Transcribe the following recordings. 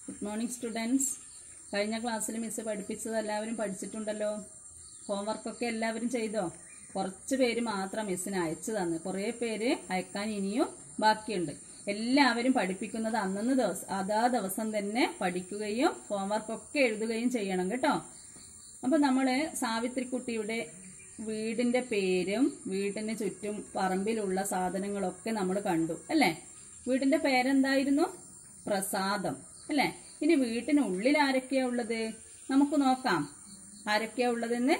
Good morning students. കഴിഞ്ഞ ക്ലാസ്സിൽ miss പഠിപ്പിച്ചത് എല്ലാവരും പഠിച്ചിട്ടുണ്ടല്ലോ. ഹോംവർക്ക് ഒക്കെ എല്ലാവരും ചെയ്തോ? കുറച്ച് പേര് മാത്രം മിസ്സിന് അയച്ചു തന്നു. കുറേ പേര് അയക്കാൻ ഇനിയും ബാക്കിയുണ്ട്. എല്ലാവരും പഠിപ്പിക്കുന്നത് അതാ ദിവസം തന്നെ പഠിക്കുകയും ഹോംവർക്ക് ഒക്കെ എഴുതുകയും ചെയ്യണം കേട്ടോ. അപ്പോൾ നമ്മൾ സാവിത്രിക്കുട്ടിയുടെ വീടിന്റെ പേരും വീടിന് ചുറ്റും പറമ്പിലുള്ള സാധനങ്ങളൊക്കെ നമ്മൾ കണ്ടു അല്ലേ? വീടിന്റെ പേരെന്തായിരുന്നു? പ്രസാദം അല്ലേ? ഇനി വീട്ടിനുള്ളിൽ ആരൊക്കെയാ ഉള്ളത്? നമുക്ക് നോക്കാം ആരൊക്കെയാ ഉള്ളതെന്ന്.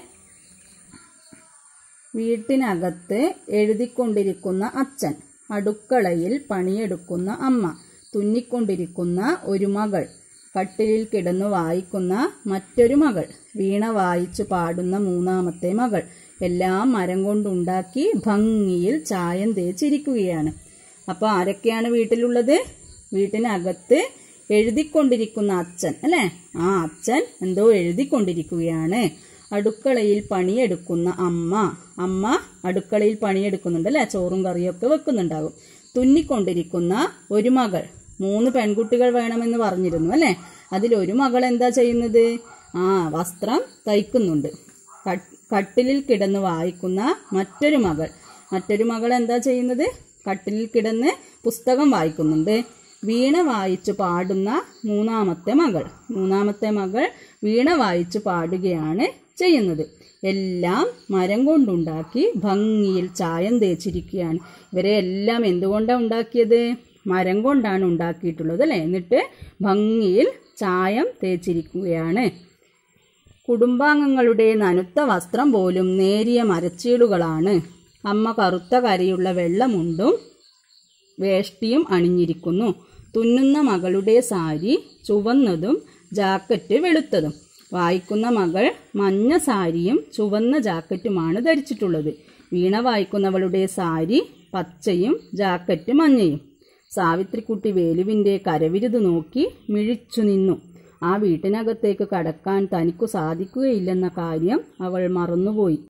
വീട്ടിനകത്ത് എഴുതിക്കൊണ്ടിരിക്കുന്ന അച്ഛൻ, അടുക്കളയിൽ പണിയെടുക്കുന്ന അമ്മ, തുന്നിക്കൊണ്ടിരിക്കുന്ന ഒരു മകൾ, കട്ടിലിൽ കിടന്നു വായിക്കുന്ന മറ്റൊരു മകൾ, വീണ വായിച്ചു പാടുന്ന മൂന്നാമത്തെ മകൾ, എല്ലാം മരം കൊണ്ടുണ്ടാക്കി ഭംഗിയിൽ ചായം തേച്ചിരിക്കുകയാണ്. അപ്പോൾ ആരൊക്കെയാണ് വീട്ടിലുള്ളത്? വീട്ടിനകത്ത് എഴുതിക്കൊണ്ടിരിക്കുന്ന അച്ഛൻ അല്ലേ? ആ അച്ഛൻ എന്തോ എഴുതിക്കൊണ്ടിരിക്കുകയാണ്. അടുക്കളയിൽ പണിയെടുക്കുന്ന അമ്മ അടുക്കളയിൽ പണിയെടുക്കുന്നുണ്ട് അല്ലേ? ചോറും കറിയൊക്കെ വെക്കുന്നുണ്ടാകും. തുന്നിക്കൊണ്ടിരിക്കുന്ന ഒരു മകൾ, 3 പെൺകുട്ടികൾ വേണമെന്ന് പറഞ്ഞിരുന്നു അല്ലേ? അതിലൊരു മകൾ എന്താ ചെയ്യുന്നത്? വസ്ത്രം തയ്ക്കുന്നുണ്ട്. കട്ടിലിൽ കിടന്ന് വായിക്കുന്ന മറ്റൊരു മകൾ എന്താ ചെയ്യുന്നത്? കട്ടിലിൽ കിടന്ന് പുസ്തകം വായിക്കുന്നുണ്ട്. വീണ വായിച്ചു പാടുന്ന മൂന്നാമത്തെ മകൾ വീണ വായിച്ചു പാടുകയാണ് ചെയ്യുന്നത്. എല്ലാം മരം കൊണ്ടുണ്ടാക്കി ഭംഗിയിൽ ചായം തേച്ചിരിക്കുകയാണ്. ഇവരെ എല്ലാം എന്തുകൊണ്ടാണ് ഉണ്ടാക്കിയത്? മരം കൊണ്ടാണ് ഉണ്ടാക്കിയിട്ടുള്ളത് അല്ലേ? എന്നിട്ട് ഭംഗിയിൽ ചായം തേച്ചിരിക്കുകയാണ്. കുടുംബാംഗങ്ങളുടെ നനുത്ത വസ്ത്രം പോലും നേരിയ മരച്ചീടുകളാണ്. അമ്മ കറുത്ത കരയുള്ള വെള്ളമുണ്ടും വേഷ്ടിയും അണിഞ്ഞിരിക്കുന്നു. തുന്നുന്ന മകളുടെ സാരി ചുവന്നതും ജാക്കറ്റ് വെളുത്തതും. വായിക്കുന്ന മകൾ മഞ്ഞ സാരിയും ചുവന്ന ജാക്കറ്റുമാണ് ധരിച്ചിട്ടുള്ളത്. വീണ വായിക്കുന്നവളുടെ സാരി പച്ചയും ജാക്കറ്റ് മഞ്ഞയും. സാവിത്രിക്കുട്ടി വേലുവിൻ്റെ കരവിരുത് നോക്കി മിഴിച്ചു നിന്നു. ആ വീട്ടിനകത്തേക്ക് കടക്കാൻ തനിക്കു സാധിക്കുകയില്ലെന്ന കാര്യം അവൾ മറന്നുപോയി.